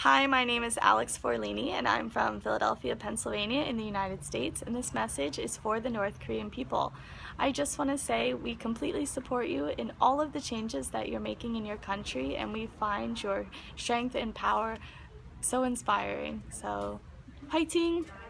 Hi, my name is Alex Forlini and I'm from Philadelphia, Pennsylvania in the United States, and this message is for the North Korean people. I just want to say we completely support you in all of the changes that you're making in your country, and we find your strength and power so inspiring. So, fighting!